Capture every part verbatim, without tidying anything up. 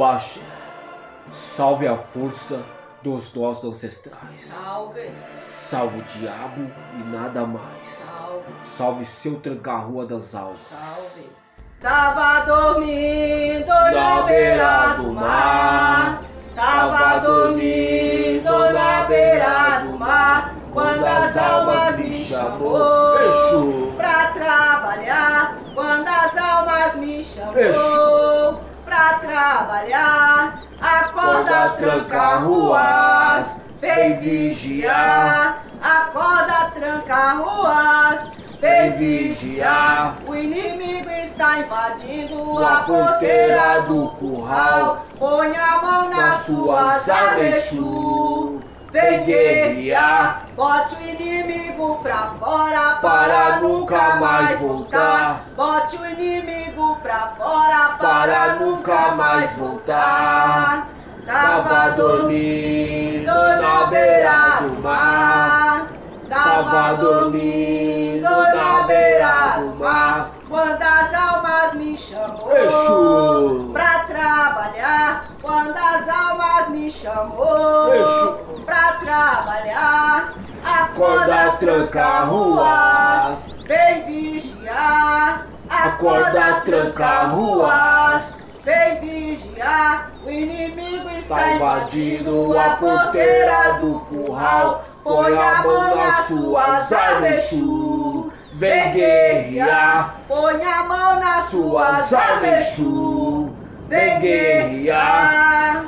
axé. Salve a força dos nossos ancestrais. Salve. Salve o diabo e nada mais. Salve. Salve seu tranca-rua das almas. Salve. Tava dormindo na beira do mar. Tava dormindo na beira do mar. Quando as almas me chamou Exu. pra trabalhar. Quando as almas me chamou Exu. pra trabalhar. Acorda, tranca-ruas, vem vigiar. Acorda, tranca-ruas, vem vigiar. O inimigo está invadindo a porteira do curral. Põe a mão nas suas armas, Exu. Vem guerrear, bote o inimigo pra fora para nunca mais voltar. Bote o inimigo pra fora para nunca mais voltar. Tava dormindo na beira do mar. Tava dormindo na beira do mar. Quando as almas me chamou Exu. pra trabalhar. Quando as almas me chamou Exu. pra trabalhar. Acorda, tranca-ruas, vem vigiar. Acorda, tranca-ruas, vem vigiar. O inimigo está tá invadindo a porteira do curral. Põe a mão nas suas armas, Exu. Vem guerrear. Põe a mão nas suas armas, Exu. Vem guerrear.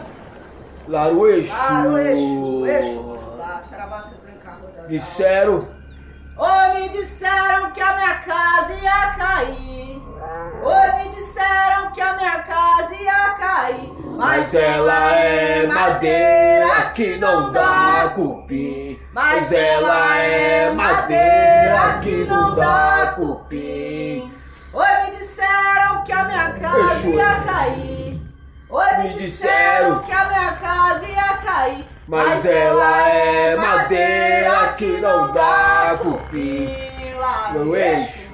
Laru Exu. Laru Exu, Exu, lá, saravá, seu tranca-rua das almas. Disseram. Oi, me disseram que a minha casa ia cair. Oi, me disseram que a minha casa ia cair. Mas ela é madeira que não dá cupim. Mas ela é madeira que não dá cupim. Oi, me disseram que a minha casa Exu. ia cair. Oi, me Me disseram disseram que a minha casa ia cair. Mas ela é madeira que não dá cupim. Laru Exu,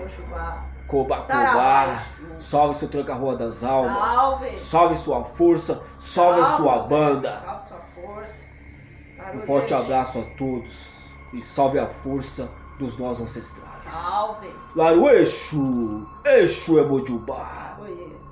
Coba, Saravá, coba. Salve seu tranca-rua das almas. Salve. Salve sua força. Salve a sua banda. Salve sua força. Laru Um forte Exu. abraço a todos. E salve a força dos nossos ancestrais. Salve. Laru Exu. Exu é Mojubá. Oi.